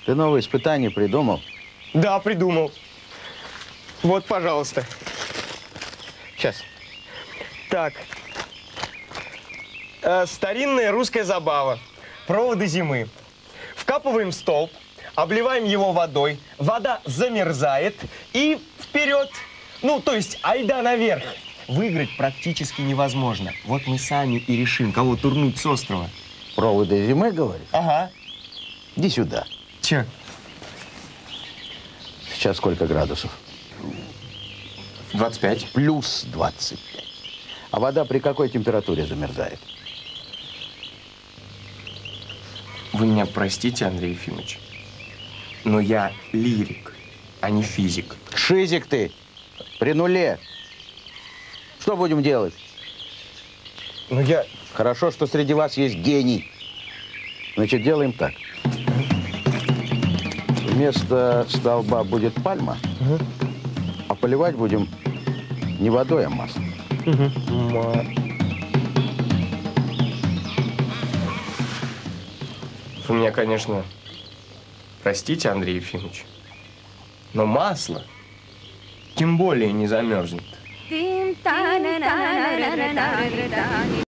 Ты новое испытание придумал? Да, придумал. Вот, пожалуйста. Сейчас. Так. Старинная русская забава. Проводы зимы. Вкапываем столб, обливаем его водой, вода замерзает и вперед. Ну, то есть, айда наверх. Выиграть практически невозможно. Вот мы сами и решим, кого турнуть с острова. Проводы зимы, говоришь? Ага. Иди сюда. Че? Сейчас сколько градусов? 25. Плюс 25. А вода при какой температуре замерзает? Вы меня простите, Андрей Ефимович, но я лирик, а не физик. Шизик ты! При нуле. Что будем делать? Ну я... Хорошо, что среди вас есть гений. Значит, делаем так. Вместо столба будет пальма, а поливать будем не водой, а маслом. Вы меня, конечно, простите, Андрей Ефимович, но масло тем более не замерзнет.